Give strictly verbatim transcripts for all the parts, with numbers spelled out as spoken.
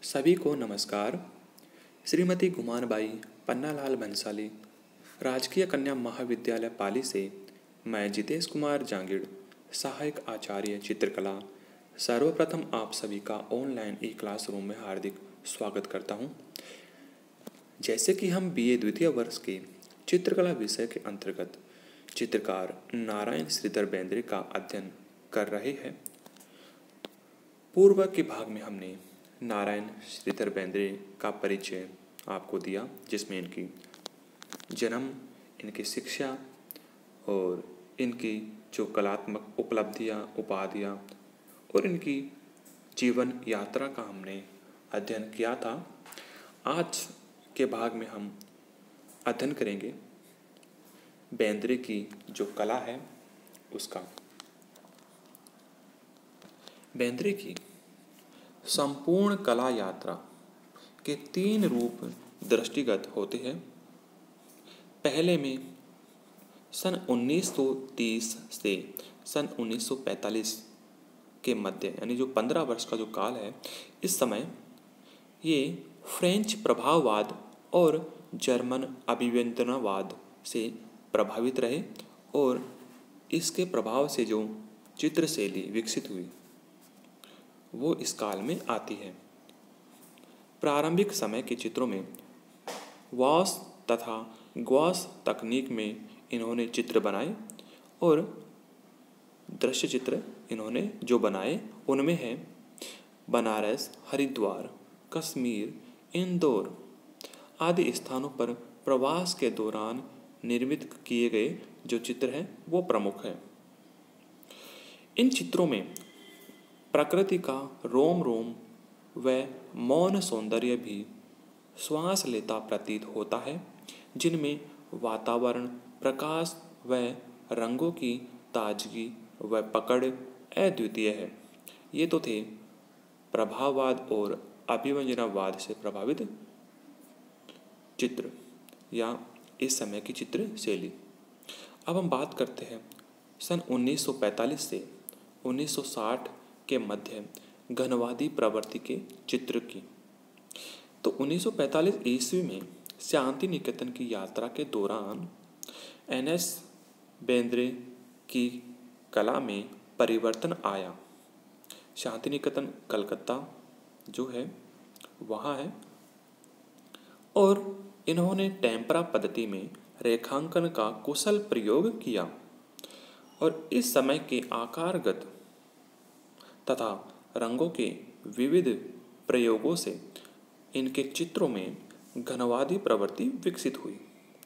सभी को नमस्कार। श्रीमती गुमानबाई पन्नालाल भंसाली, राजकीय कन्या महाविद्यालय पाली से मैं जितेश कुमार जांगिड़, सहायक आचार्य चित्रकला, सर्वप्रथम आप सभी का ऑनलाइन ई क्लासरूम में हार्दिक स्वागत करता हूं। जैसे कि हम बीए द्वितीय वर्ष के चित्रकला विषय के अंतर्गत चित्रकार नारायण श्रीधर बेंद्रे का अध्ययन कर रहे हैं। पूर्व के भाग में हमने नारायण श्रीधर बेंद्रे का परिचय आपको दिया, जिसमें इनकी जन्म, इनकी शिक्षा और इनकी जो कलात्मक उपलब्धियां, उपाधियां और इनकी जीवन यात्रा का हमने अध्ययन किया था। आज के भाग में हम अध्ययन करेंगे बेंद्रे की जो कला है उसका। बेंद्रे की संपूर्ण कला यात्रा के तीन रूप दृष्टिगत होते हैं। पहले में सन उन्नीस सौ तीस से सन उन्नीस सौ पैंतालीस के मध्य, यानी जो पंद्रह वर्ष का जो काल है, इस समय ये फ्रेंच प्रभाववाद और जर्मन अभिव्यंजनावाद से प्रभावित रहे और इसके प्रभाव से जो चित्र शैली विकसित हुई वो इस काल में आती है। प्रारंभिक समय के चित्रों में वॉश तथा ग्वाश तकनीक में इन्होंने चित्र बनाए और दृश्य चित्र इन्होंने जो बनाए उनमें है बनारस, हरिद्वार, कश्मीर, इंदौर आदि स्थानों पर प्रवास के दौरान निर्मित किए गए जो चित्र हैं वो प्रमुख है। इन चित्रों में प्रकृति का रोम रोम व मौन सौंदर्य भी श्वास लेता प्रतीत होता है, जिनमें वातावरण, प्रकाश व रंगों की ताजगी व पकड़ अद्वितीय है। ये तो थे प्रभाववाद और अभिव्यंजनावाद से प्रभावित चित्र या इस समय की चित्र शैली। अब हम बात करते हैं सन उन्नीस सौ पैंतालीस से उन्नीस सौ साठ के मध्य घनवादी प्रवृत्ति के चित्र की। तो उन्नीस सौ पैंतालीस ईस्वी में शांति निकेतन की यात्रा के दौरान एन एस बेंद्रे की कला में परिवर्तन आया। शांति निकेतन कलकत्ता जो है वहाँ है और इन्होंने टेम्परा पद्धति में रेखांकन का कुशल प्रयोग किया और इस समय के आकारगत तथा रंगों के विविध प्रयोगों से इनके चित्रों में घनवादी प्रवृत्ति विकसित हुई।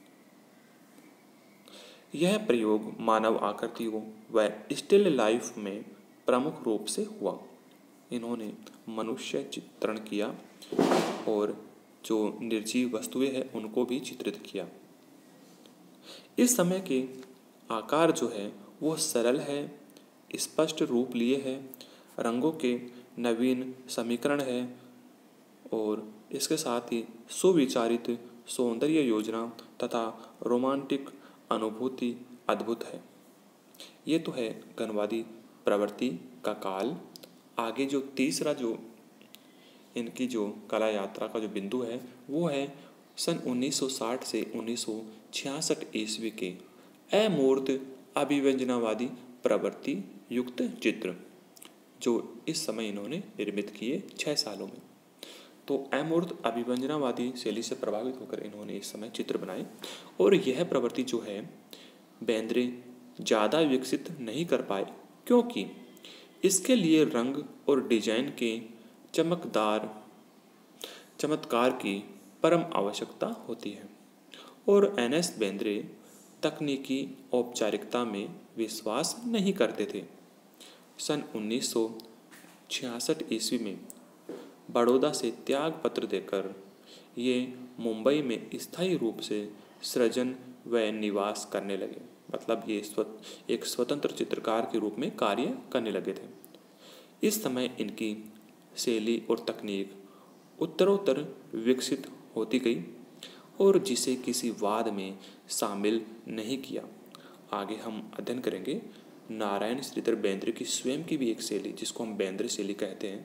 यह प्रयोग मानव आकृतियों व स्टिल लाइफ में प्रमुख रूप से हुआ। इन्होंने मनुष्य चित्रण किया और जो निर्जीव वस्तुएं हैं उनको भी चित्रित किया। इस समय के आकार जो है वो सरल है, स्पष्ट रूप लिए है, रंगों के नवीन समीकरण है और इसके साथ ही सुविचारित सौंदर्य योजना तथा रोमांटिक अनुभूति अद्भुत है। ये तो है घनवादी प्रवृत्ति का काल। आगे जो तीसरा जो इनकी जो कला यात्रा का जो बिंदु है वो है सन उन्नीस सौ साठ से उन्नीस सौ छियासठ ईस्वी के अमूर्त अभिव्यंजनावादी प्रवृत्ति युक्त चित्र, जो इस समय इन्होंने निर्मित किए छः सालों में। तो अमूर्त अभिव्यंजनावादी शैली से प्रभावित होकर इन्होंने इस समय चित्र बनाए और यह प्रवृत्ति जो है बेंद्रे ज़्यादा विकसित नहीं कर पाए, क्योंकि इसके लिए रंग और डिजाइन के चमकदार चमत्कार की परम आवश्यकता होती है और एन एस बेंद्रे तकनीकी औपचारिकता में विश्वास नहीं करते थे। सन उन्नीस सौ छियासठ ईस्वी में बड़ौदा से त्याग पत्र देकर ये मुंबई में स्थायी रूप से सृजन व निवास करने लगे। मतलब ये स्वत, एक स्वतंत्र चित्रकार के रूप में कार्य करने लगे थे। इस समय इनकी शैली और तकनीक उत्तरोत्तर विकसित होती गई और जिसे किसी वाद में शामिल नहीं किया। आगे हम अध्ययन करेंगे नारायण श्रीधर बेंद्रे की स्वयं की भी एक शैली, जिसको हम बेंद्रे शैली कहते हैं,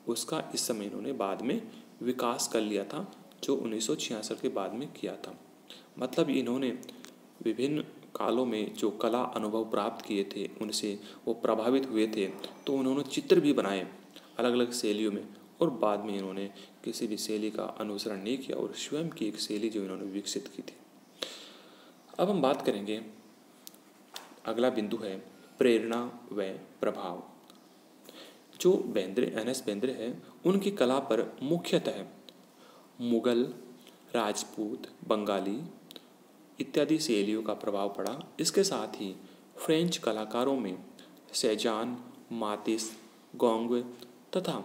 उसका इस समय इन्होंने बाद में विकास कर लिया था, जो उन्नीस सौ छियासठ के बाद में किया था। मतलब इन्होंने विभिन्न कालों में जो कला अनुभव प्राप्त किए थे उनसे वो प्रभावित हुए थे, तो उन्होंने चित्र भी बनाए अलग अलग शैलियों में, और बाद में इन्होंने किसी भी शैली का अनुसरण नहीं किया और स्वयं की एक शैली जो इन्होंने विकसित की थी। अब हम बात करेंगे, अगला बिंदु है प्रेरणा व प्रभाव। जो बेंद्रे एन एस बेंद्रे है, उनकी कला पर मुख्यतः मुगल, राजपूत, बंगाली इत्यादि शैलियों का प्रभाव पड़ा। इसके साथ ही फ्रेंच कलाकारों में सेजान, मातिस, गोंग तथा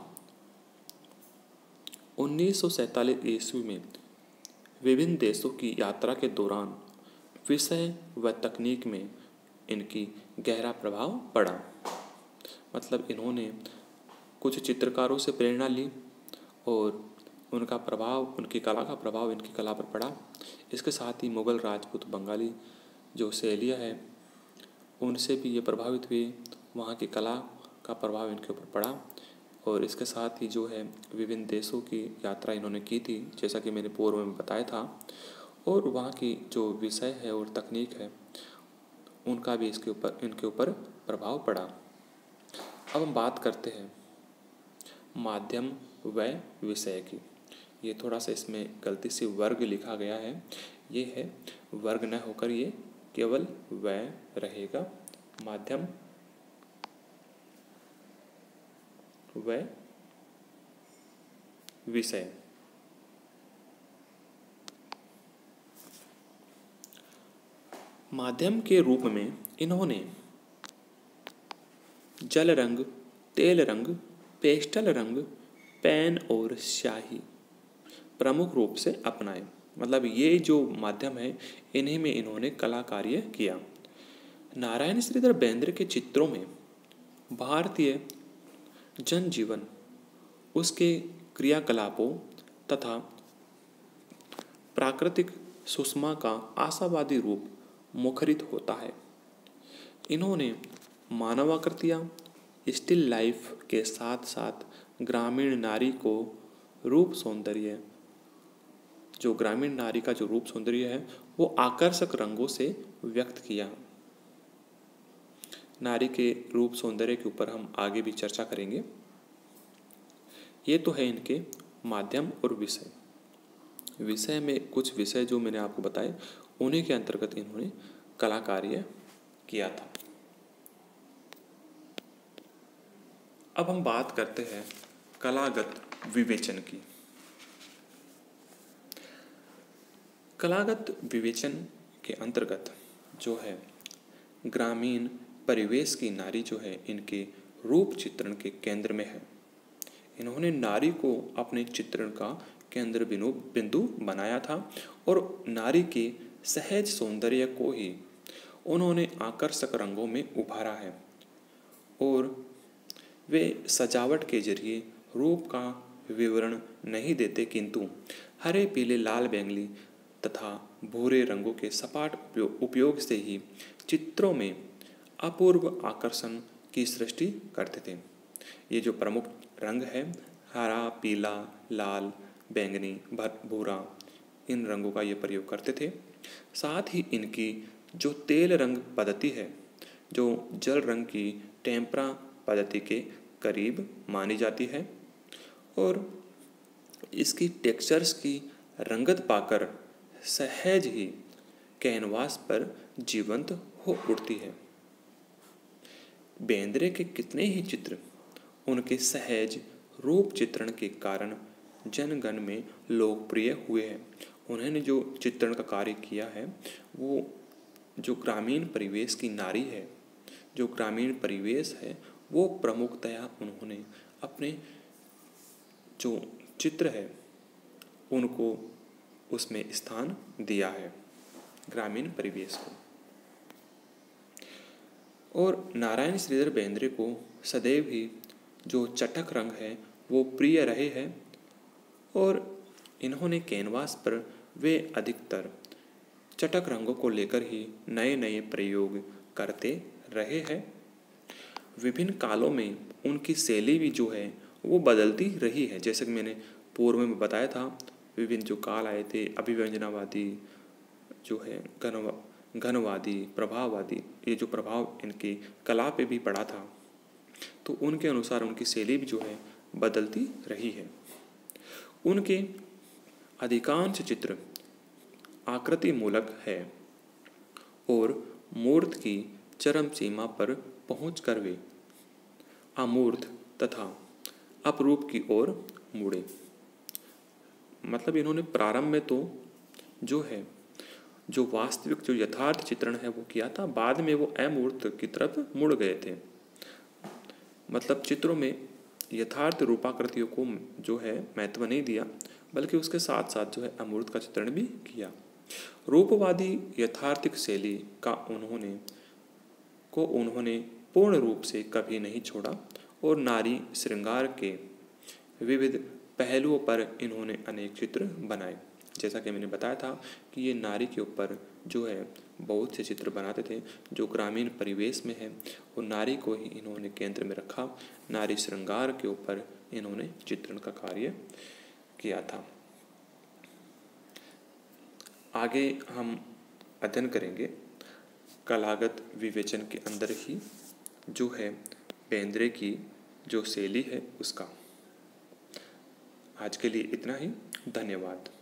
उन्नीस सौ सैंतालीस ईस्वी में विभिन्न देशों की यात्रा के दौरान विषय व तकनीक में इनकी गहरा प्रभाव पड़ा। मतलब इन्होंने कुछ चित्रकारों से प्रेरणा ली और उनका प्रभाव, उनकी कला का प्रभाव इनकी कला पर पड़ा। इसके साथ ही मुगल, राजपूत, बंगाली जो शैलियाँ हैं उनसे भी ये प्रभावित हुए, वहाँ की कला का प्रभाव इनके ऊपर पड़ा। और इसके साथ ही जो है विभिन्न देशों की यात्रा इन्होंने की थी, जैसा कि मैंने पूर्व में बताया था, और वहाँ की जो विषय है और तकनीक है उनका भी इसके ऊपर इनके ऊपर प्रभाव पड़ा। अब हम बात करते हैं माध्यम व विषय की। ये थोड़ा सा इसमें गलती से वर्ग लिखा गया है, ये है वर्ग न होकर ये केवल व रहेगा। माध्यम व विषय। माध्यम के रूप में इन्होंने जल रंग, तेल रंग, पेस्टल रंग, पेन और स्याही प्रमुख रूप से अपनाए। मतलब ये जो माध्यम है इन्हीं में इन्होंने कला कार्य किया। नारायण श्रीधर बेंद्रे के चित्रों में भारतीय जनजीवन, उसके क्रियाकलापों तथा प्राकृतिक सुषमा का आशावादी रूप मुखरित होता है। इन्होंने मानवाकृतियाँ, स्टिल लाइफ के साथ साथ ग्रामीण नारी को रूप सौंदर्य, जो ग्रामीण नारी का जो रूप सौंदर्य है वो आकर्षक रंगों से व्यक्त किया। नारी के रूप सौंदर्य के ऊपर हम आगे भी चर्चा करेंगे। ये तो है इनके माध्यम और विषय। विषय में कुछ विषय जो मैंने आपको बताए उन्हीं के अंतर्गत इन्होंने कला कार्य किया था। अब हम बात करते हैं कलागत विवेचन की। कलागत विवेचन के अंतर्गत जो है ग्रामीण परिवेश की नारी जो है इनके रूप चित्रण के केंद्र में है। इन्होंने नारी को अपने चित्रण का केंद्र बिंदु बिंदु बनाया था और नारी के सहज सौंदर्य को ही उन्होंने आकर्षक रंगों में उभारा है और वे सजावट के जरिए रूप का विवरण नहीं देते, किंतु हरे, पीले, लाल, बैंगनी तथा भूरे रंगों के सपाट उपयोग से ही चित्रों में अपूर्व आकर्षण की सृष्टि करते थे। ये जो प्रमुख रंग है हरा, पीला, लाल, बैंगनी, भूरा, इन रंगों का ये प्रयोग करते थे। साथ ही इनकी जो तेल रंग पद्धति है, जो जल रंग की टेम्परा पद्धति के करीब मानी जाती है और इसकी टेक्सचर्स की रंगत पाकर सहज ही कैनवास पर जीवंत हो उठती है। बेंद्रे के कितने ही चित्र उनके सहज रूप चित्रण के कारण जनगण में लोकप्रिय हुए हैं। उन्होंने जो चित्रण का कार्य किया है वो जो ग्रामीण परिवेश की नारी है, जो ग्रामीण परिवेश है वो प्रमुखतया उन्होंने अपने जो चित्र है उनको उसमें स्थान दिया है, ग्रामीण परिवेश को। और नारायण श्रीधर बेंद्रे को सदैव ही जो चटक रंग है वो प्रिय रहे हैं और इन्होंने कैनवास पर वे अधिकतर चटक रंगों को लेकर ही नए नए प्रयोग करते रहे हैं। विभिन्न कालों में उनकी शैली भी जो है वो बदलती रही है। जैसे कि मैंने पूर्व में बताया था, विभिन्न जो काल आए थे, अभिव्यंजनावादी जो है, घन घनवादी, प्रभाववादी, ये जो प्रभाव इनकी कला पे भी पड़ा था, तो उनके अनुसार उनकी शैली भी जो है बदलती रही है। उनके अधिकांश चित्र आकृति मूलक है और मूर्त की चरम सीमा पर पहुंचकर वे अमूर्त तथा अपरूप की ओर मुड़े। मतलब इन्होंने प्रारंभ में तो जो है जो वास्तविक जो यथार्थ चित्रण है वो किया था, बाद में वो अमूर्त की तरफ मुड़ गए थे। मतलब चित्रों में यथार्थ रूपाकृतियों को जो है महत्व नहीं दिया, बल्कि उसके साथ साथ जो है अमूर्त का चित्रण भी किया। रूपवादी यथार्थिक शैली का उन्होंने को उन्होंने पूर्ण रूप से कभी नहीं छोड़ा और नारी श्रृंगार के विविध पहलुओं पर इन्होंने अनेक चित्र बनाए। जैसा कि मैंने बताया था कि ये नारी के ऊपर जो है बहुत से चित्र बनाते थे जो ग्रामीण परिवेश में है, और नारी को ही इन्होंने केंद्र में रखा। नारी श्रृंगार के ऊपर इन्होंने चित्रण का कार्य किया था। आगे हम अध्ययन करेंगे कलागत विवेचन के अंदर ही जो है बेंद्रे की जो शैली है उसका। आज के लिए इतना ही। धन्यवाद।